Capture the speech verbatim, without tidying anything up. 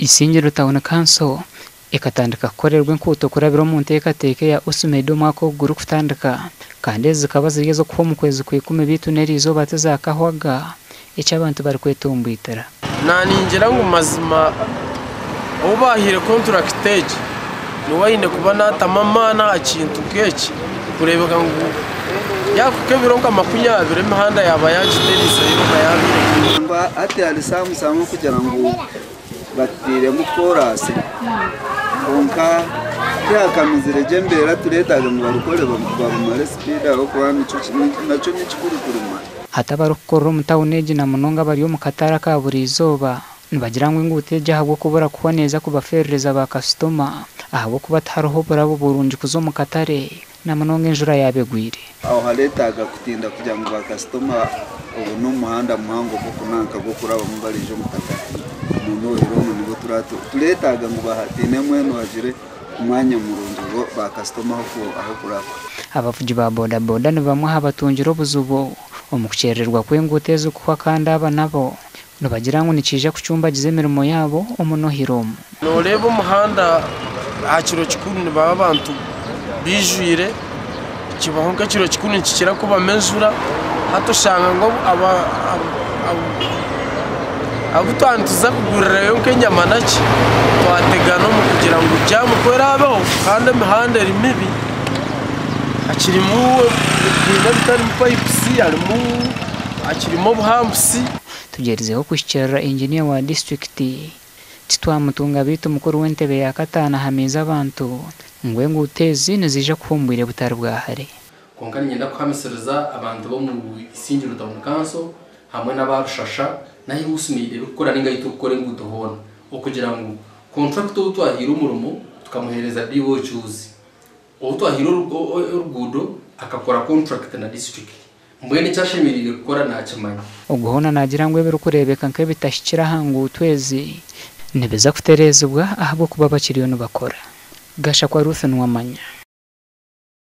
Isingiro Town Council ikatandika korerwa nkuto kurabiro mu ntekateke ya Usumedo mwako guru kutandika kandi zikaba zigezo kuva mu kwezi kwikume bitu nerizo batazakahwaga icyo abantu bari kwetumbitira naningira ngo mazima ubahire contractage nuwayine kuba natamamana akintu keke kurebeka ngo yakuke bironka makumyabiri imihanda yaba yagiterisa ironka yabire mba ati alisamu samu kugira ngo batire mu korasi konka yakamizire jembera turetaga ngo barukore bamutwara speed aho kwa mico naco n'ikikuru kuruma hata barukoro mutawuneji na munonga bari mu katara ka buri izoba nibagira ngo inguteje ahubwo kubura kuboneza kubaferereza ba customer ahubwo kuba taroho burabo burunji kuzo mu katare na munonga injura yabegwire aho haletaga kutinda kugira ngo ba customer ubu no muhanda muhango bwo kunanka bwo kuraba mu barije mu katare umuntu rero nibo turato turetaga ngo bahatine mweno wajire umwanya murundugo ba customer aho aho kuraba abavuji ba boda boda ni bamwe habatungira obuzubo omukucererwa kwenguteze kwa kanda aba nabo nubagira ngo nikije ku cyumba gizemirimo yabo umuno hiromo no rebo muhanda akiro kikuni baba bantu bijwire kibahonka kiro kikuni kikira kuba menzura hato shanga ngo aba abutantuza kugurira yonke nyama naki twategana mu kugira ngo jamu kwerabaho kandi imihanda iri mibi akirimo bitari pipes arimo akirimo buhambusi tugerizeho kushikira engineer wa district titwamutunga bitu mukuru w'entebe ya katana hamiza abantu ngwe ngutezi nizije kufumbire butari bwahare konkani nyenda kwamisereza abantu bo mu Isingiro Town Council hamwe n'abashasha nahi Usumide gukora ninga yitukore ngudohona okugira ngo contract utwahira umurumo tukamuhereza D O choose utwahira urugudo akakora contract na district mbwene cyashimirire gukora nakimanya uguhona nagira ngo ebero kurebeka nke bitashikira hangu utwezi nebeza kuterezubwa ahubwo kuba bakiriyo no bakora gasha kwa Ruth Nwamanya.